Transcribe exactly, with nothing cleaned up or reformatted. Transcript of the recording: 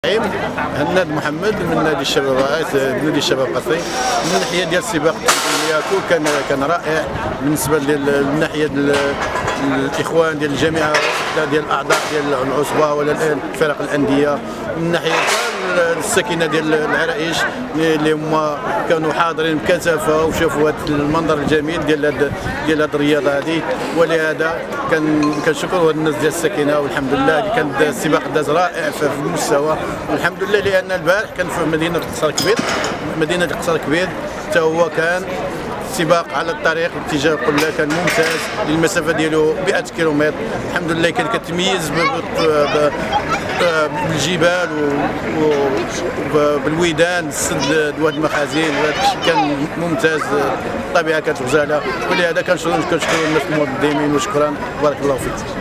هناد محمد من نادي الشباب رئيس نادي الشباب قصري. من الناحيه ديال السباق التنظيمي كان كان رائع بالنسبه للناحيه ديال الاخوان ديال الجامعه ديال الاعضاء ديال العصبه ولا فرق الانديه. من ناحيه الساكنه ديال العرائش اللي هما كانوا حاضرين بكثافه وشافوا هذا المنظر الجميل ديال هذه ديال هذه الرياضه هذه، ولهذا كان كنشكروا الناس ديال الساكنه والحمد لله. كان السباق داز رائع في المستوى والحمد لله، لان البارح كان في مدينه قصر كبير مدينه قصر كبير حتى هو كان سباق على الطريق باتجاه القله، كان ممتاز المسافه ديالو مئة كيلومتر. الحمد لله كان كتميز بالجبال وبالويدان السد دواد المخازن، وهذا الشيء كان ممتاز. الطبيعه كانت غزاله، ولهذا كنشكروا كنشكروا الناس المنظمين وشكرا بارك الله فيك.